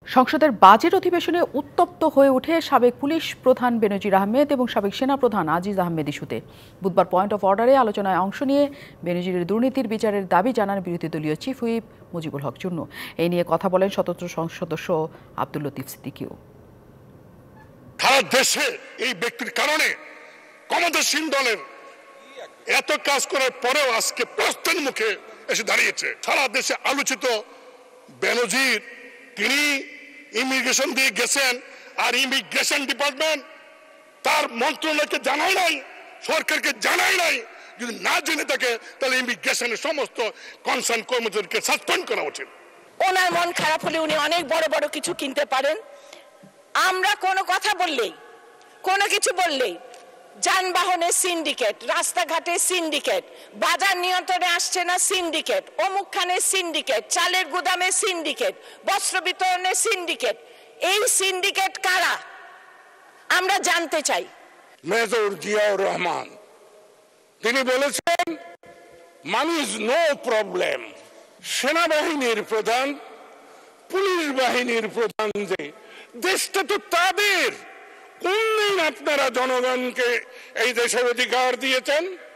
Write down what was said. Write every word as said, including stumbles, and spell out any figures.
সংসদের বাজেট অধিবেশনে উত্তপ্ত হয়ে ওঠে সাবেক পুলিশ প্রধান বেনজির আহমেদ এবং সাবেক সেনাপ্রধান আজিজ আহমেদ ইস্যুতে। বুধবার পয়েন্ট অফ অর্ডারে আলোচনায় অংশ নিয়ে বেনজিরের দুর্নীতির বিচারের দাবি জানান বিরোধী দলীয় চিফ হুইপ মুজিবুল হক চুন্নু। এই নিয়ে কথা বলেন স্বতন্ত্র সংসদ সদস্য আব্দুল লতিফ সিদ্দিকীও। সারা দেশে এই ব্যক্তির কারণে ক্ষমতাসীন দলের এত কাজ করার পরেও আজকে প্রশ্নের মুখে এসে দাঁড়িয়েছে। সারা দেশে আলোচিত বেনজির, তিনি ইমিগ্রেশন দিয়ে গেছেন, আর ইমিগ্রেশন ডিপার্টমেন্ট তার মন্ত্রণালয়কে জানায় নাই, সরকারকে জানায় নাই। যদি না জেনে থাকে তাহলে ইমিগ্রেশনের সমস্ত কনসার্ন কর্মচারীকে সাসপেন্ড করা উচিত। ওনার মন খারাপ হলে উনি অনেক বড় বড় কিছু কিনতে পারেন। আমরা কোনো কথা বললেই, কোনো কিছু বললেই যানবাহনের সিন্ডিকেট, রাস্তাঘাটে সিন্ডিকেট, বাজার নিয়ন্ত্রণে আসছে না সিন্ডিকেট, অমুকখানের সিন্ডিকেট, চালের গুদামে সিন্ডিকেট, বস্ত্র বিতরণের সিন্ডিকেট। এই সিন্ডিকেট কারা আমরা জানতে চাই। মেজর জিয়াউর রহমান তিনি বলেছেন মানি ইজ নো প্রবলেম। সেনাবাহিনীর প্রধান, পুলিশ বাহিনীর প্রধান, যে দেশটা তো তাদের, কোন দিন আপনারা জনগণকে এই দেশের অধিকার দিয়েছেন?